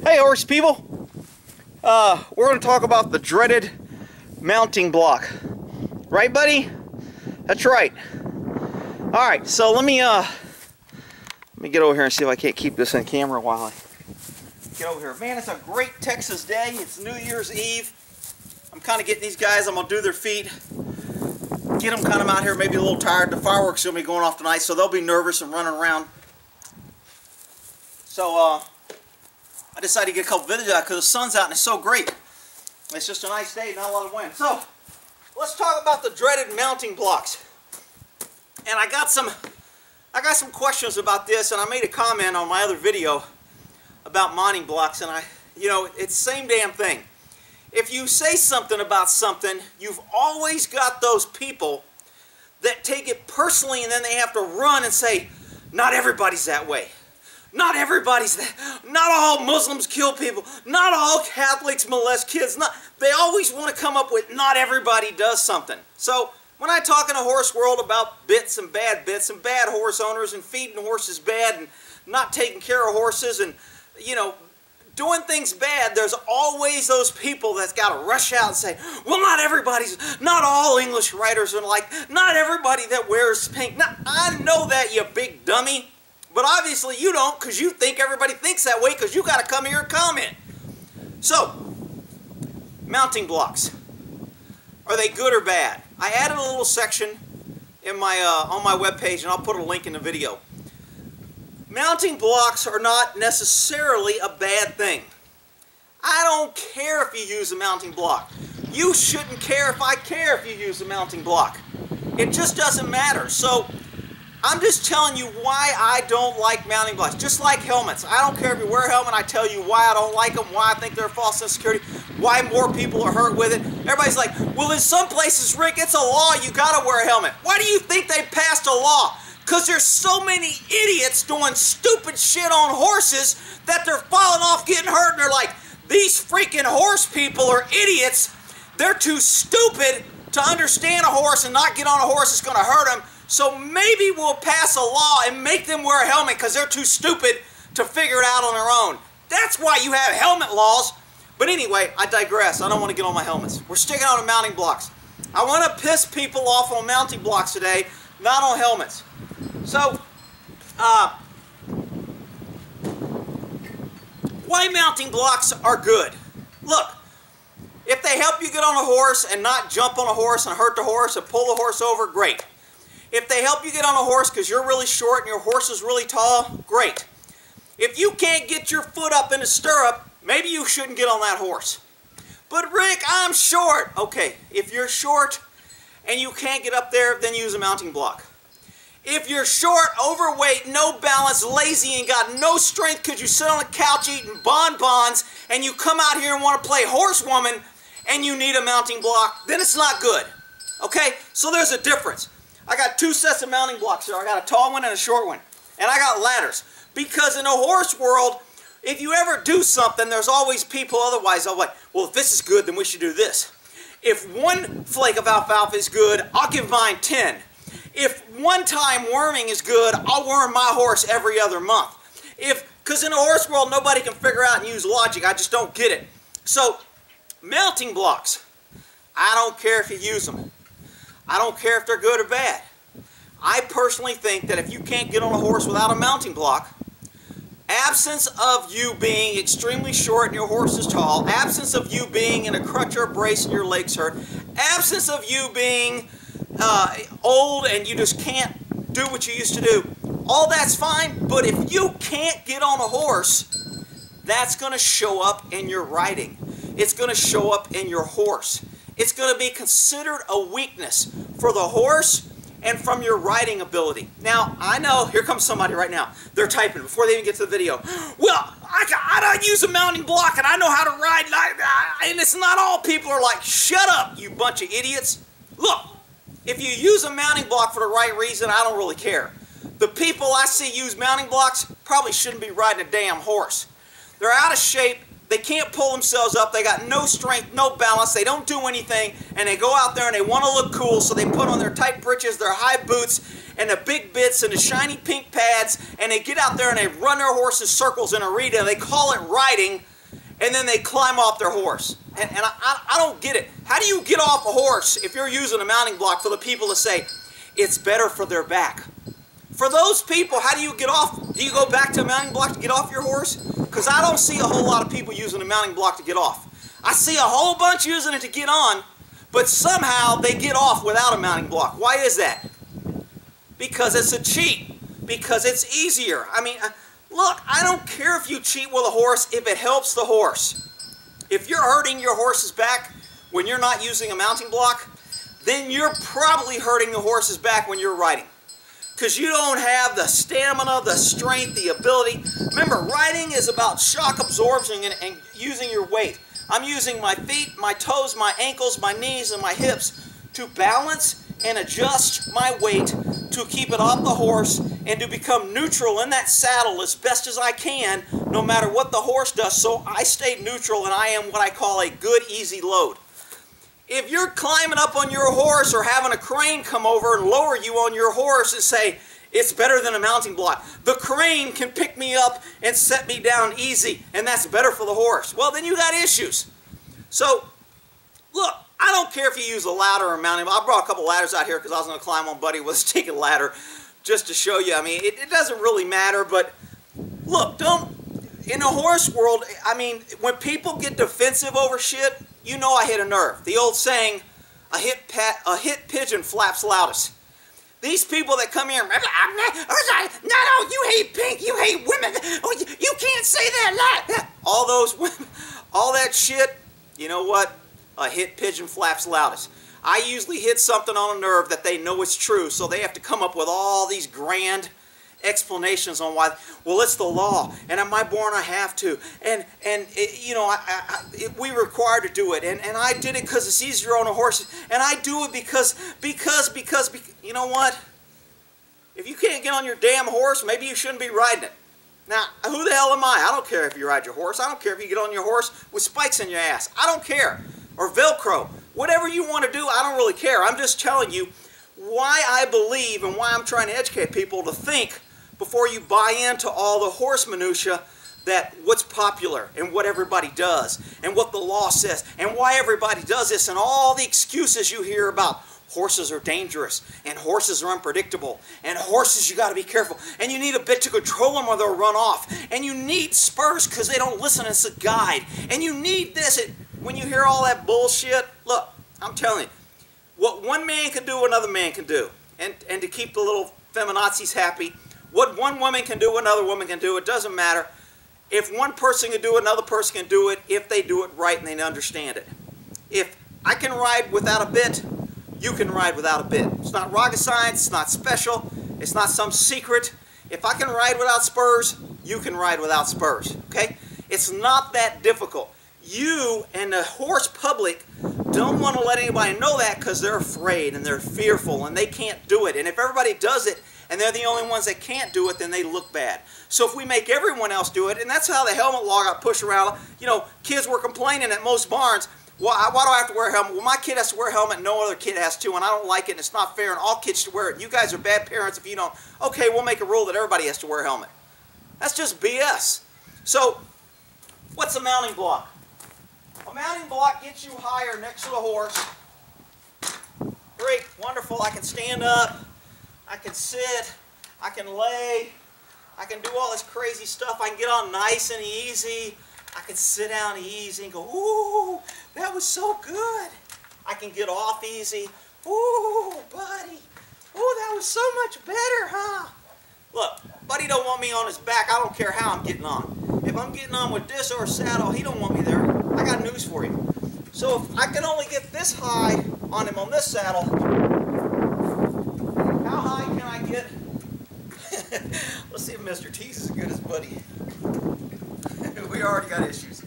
Hey horse people, we're going to talk about the dreaded mounting block. Right buddy? That's right. Alright, so let me get over here and see if I can't keep this on camera while I get over here. Man, it's a great Texas day. It's New Year's Eve. I'm kind of getting these guys, I'm going to do their feet. Get them kind of out here, maybe a little tired. The fireworks are going to be going off tonight, so they'll be nervous and running around. So, I decided to get a couple videos out because the sun's out and it's so great. It's just a nice day, not a lot of wind. So, let's talk about the dreaded mounting blocks. And I got some questions about this, and I made a comment on my other video about mounting blocks, and it's the same damn thing. If you say something about something, you've always got those people that take it personally, and then they have to run and say, not everybody's that way. Not everybody's that. Not all Muslims kill people. Not all Catholics molest kids. They always want to come up with not everybody does something. So when I talk in a horse world about bits and bad horse owners and feeding horses bad and not taking care of horses and, doing things bad, there's always those people that's got to rush out and say, well, not all English writers are like, not everybody that wears pink. Now, I know that, you big dummy. But obviously you don't, because you think everybody thinks that way, because you got to come here and comment. So, mounting blocks. Are they good or bad? I added a little section in my on my webpage, and I'll put a link in the video. Mounting blocks are not necessarily a bad thing. I don't care if you use a mounting block. You shouldn't care if I care if you use a mounting block. It just doesn't matter. So, I'm just telling you why I don't like mounting blocks. Just like helmets. I don't care if you wear a helmet. I tell you why I don't like them, why I think they're a false sense of security, why more people are hurt with it. Everybody's like, well, in some places, Rick, it's a law. You got to wear a helmet. Why do you think they passed a law? Because there's so many idiots doing stupid shit on horses that they're falling off, getting hurt, and they're like, these freaking horse people are idiots. They're too stupid to understand a horse and not get on a horse that's going to hurt them. So maybe we'll pass a law and make them wear a helmet because they're too stupid to figure it out on their own. That's why you have helmet laws. But anyway, I digress. I don't want to get on my helmets. We're sticking on the mounting blocks. I want to piss people off on mounting blocks today, not on helmets. So, why mounting blocks are good. Look, if they help you get on a horse and not jump on a horse and hurt the horse and pull the horse over, great. If they help you get on a horse because you're really short and your horse is really tall, great. If you can't get your foot up in the stirrup, maybe you shouldn't get on that horse. But Rick, I'm short. Okay, if you're short and you can't get up there, then use a mounting block. If you're short, overweight, no balance, lazy, and got no strength because you sit on a couch eating bonbons and you come out here and want to play horsewoman and you need a mounting block, then it's not good. Okay, so there's a difference. I got two sets of mounting blocks here. I got a tall one and a short one. And I got ladders. Because in the horse world, if you ever do something, there's always people otherwise. They're like, well, if this is good, then we should do this. If one flake of alfalfa is good, I'll give mine 10. If one time worming is good, I'll worm my horse every other month. Because in the horse world, nobody can figure out and use logic. I just don't get it. So, mounting blocks. I don't care if you use them. I don't care if they're good or bad. I personally think that if you can't get on a horse without a mounting block, absence of you being extremely short and your horse is tall, absence of you being in a crutch or a brace and your legs hurt, absence of you being old and you just can't do what you used to do, all that's fine, but if you can't get on a horse, that's going to show up in your riding. It's going to show up in your horse. It's going to be considered a weakness for the horse and from your riding ability. Now, I know, here comes somebody right now. They're typing before they even get to the video. Well, I don't use a mounting block and I know how to ride. And it's not all people are like, shut up, you bunch of idiots. Look, if you use a mounting block for the right reason, I don't really care. The people I see use mounting blocks probably shouldn't be riding a damn horse. They're out of shape. They can't pull themselves up. They got no strength, no balance. They don't do anything. And they go out there and they want to look cool. So they put on their tight breeches, their high boots, and the big bits and the shiny pink pads. And they get out there and they run their horses circles in arena. They call it riding. and then they climb off their horse. And I don't get it. How do you get off a horse if you're using a mounting block for the people to say it's better for their back? For those people, how do you get off? Do you go back to a mounting block to get off your horse? Because I don't see a whole lot of people using a mounting block to get off. I see a whole bunch using it to get on, but somehow they get off without a mounting block. Why is that? Because it's a cheat. Because it's easier. I mean, look, I don't care if you cheat with a horse if it helps the horse. If you're hurting your horse's back when you're not using a mounting block, then you're probably hurting the horse's back when you're riding. Because you don't have the stamina, the strength, the ability. Remember, riding is about shock absorption and using your weight. I'm using my feet, my toes, my ankles, my knees, and my hips to balance and adjust my weight to keep it off the horse and to become neutral in that saddle as best as I can, no matter what the horse does, so I stay neutral and I am what I call a good, easy load. If you're climbing up on your horse or having a crane come over and lower you on your horse and say, it's better than a mounting block, the crane can pick me up and set me down easy, and that's better for the horse. Well, then you got issues. So, look, I don't care if you use a ladder or a mounting block. I brought a couple ladders out here because I was going to climb on Buddy with a sticking ladder just to show you. I mean, it doesn't really matter, but look, in the horse world, I mean, when people get defensive over shit, you know I hit a nerve. The old saying, a hit pigeon flaps loudest. These people that come here, no, you hate pink, you hate women, you can't say that. All those women, all that shit, you know what? A hit pigeon flaps loudest. I usually hit something on a nerve that they know is true, so they have to come up with all these grand explanations on why. Well, it's the law, and am I born? I have to, and you know, we required to do it, and I did it because it's easier on a horse, and I do it because you know what? If you can't get on your damn horse, maybe you shouldn't be riding it. Now, who the hell am I? I don't care if you ride your horse. I don't care if you get on your horse with spikes in your ass. I don't care. Or Velcro. Whatever you want to do, I don't really care. I'm just telling you why I believe and why I'm trying to educate people to think before you buy into all the horse minutia that what's popular and what everybody does and what the law says and why everybody does this and all the excuses you hear about horses are dangerous and horses are unpredictable and horses you got to be careful and you need a bit to control them or they'll run off and you need spurs because they don't listen, it's a guide, and you need this. When you hear all that bullshit, look, I'm telling you, what one man can do, another man can do. And to keep the little feminazis happy, what one woman can do, another woman can do. It doesn't matter. If one person can do it, another person can do it if they do it right and they understand it. If I can ride without a bit, you can ride without a bit. It's not rocket science, it's not special, it's not some secret. If I can ride without spurs, you can ride without spurs, okay? It's not that difficult. You and the horse public don't want to let anybody know that because they're afraid and they're fearful and they can't do it. And if everybody does it and they're the only ones that can't do it, then they look bad. So if we make everyone else do it, and that's how the helmet law got pushed around. You know, kids were complaining at most barns, why do I have to wear a helmet? Well, my kid has to wear a helmet, no other kid has to, and I don't like it, and it's not fair, and all kids should wear it. You guys are bad parents if you don't. Okay, we'll make a rule that everybody has to wear a helmet. That's just BS. So, what's a mounting block? A mounting block gets you higher next to the horse. Great, wonderful. I can stand up, I can sit, I can lay, I can do all this crazy stuff. I can get on nice and easy. I can sit down easy and go, ooh, that was so good. I can get off easy. Ooh, buddy. Ooh, that was so much better, huh? Look, buddy don't want me on his back. I don't care how I'm getting on. If I'm getting on with this or a saddle, he don't want me there. I got news for you. So if I can only get this high on him on this saddle, how high can I get? Let's see if Mr. T's is as good as Buddy. We already got issues.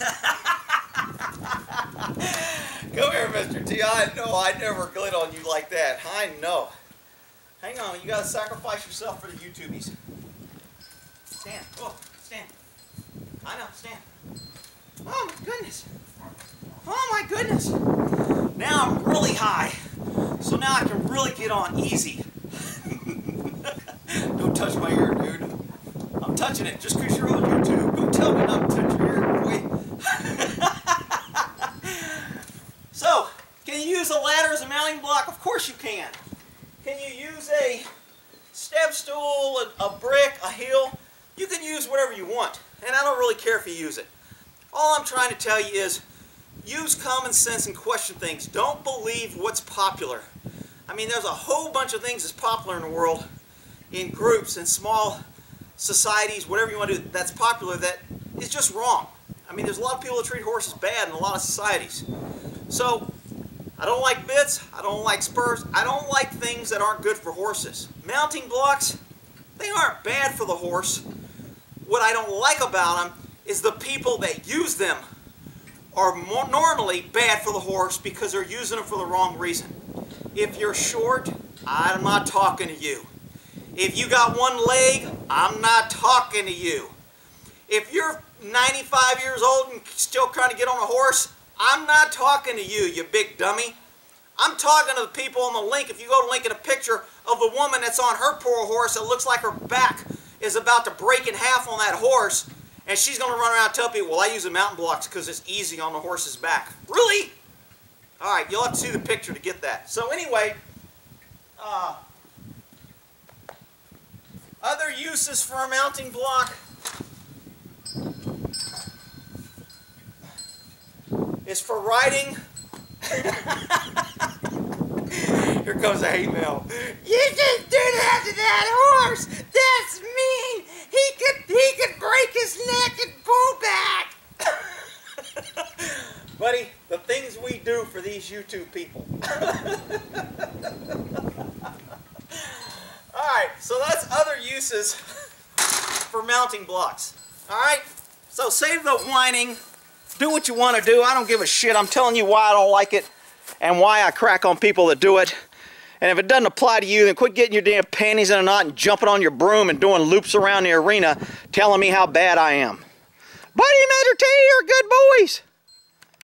Come here, Mr. T. I know I never glid on you like that. I know. Hang on, you got to sacrifice yourself for the YouTubies. Stand. Oh, stand. I know, stand. Oh my goodness. Oh my goodness. Now I'm really high. So now I can really get on easy. Don't touch my ear, dude. I'm touching it just because you're on YouTube. Don't tell me not to touch your ear, boy. and I don't really care if you use it. All I'm trying to tell you is use common sense and question things. Don't believe what's popular. I mean, there's a whole bunch of things that's popular in the world, in groups, in small societies, whatever you want to do, that's popular, that is just wrong. I mean, there's a lot of people that treat horses bad in a lot of societies. So, I don't like bits, I don't like spurs, I don't like things that aren't good for horses. Mounting blocks, they aren't bad for the horse. What I don't like about them is the people that use them are normally bad for the horse because they're using them for the wrong reason. If you're short, I'm not talking to you. If you got one leg, I'm not talking to you. If you're 95 years old and still trying to get on a horse, I'm not talking to you, you big dummy. I'm talking to the people on the link. If you go to link in a picture of the woman that's on her poor horse that looks like her back is about to break in half on that horse, and she's going to run around and tell people, well, I use the mountain blocks because it's easy on the horse's back. Really? All right, you'll have to see the picture to get that. So anyway, other uses for a mounting block is for riding. Here comes a hate mail. You just did that to that horse. That's mean. He could break his neck and pull back. Buddy, the things we do for these YouTube people. Alright, so that's other uses for mounting blocks. Alright, so save the whining. Do what you want to do. I don't give a shit. I'm telling you why I don't like it and why I crack on people that do it. And if it doesn't apply to you, then quit getting your damn panties in a knot and jumping on your broom and doing loops around the arena telling me how bad I am. Buddy and Mr. T are good boys.